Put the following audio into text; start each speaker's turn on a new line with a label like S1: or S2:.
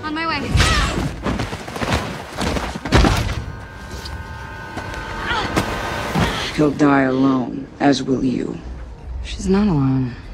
S1: On my way.
S2: He'll die alone, as will you.
S1: She's not alone.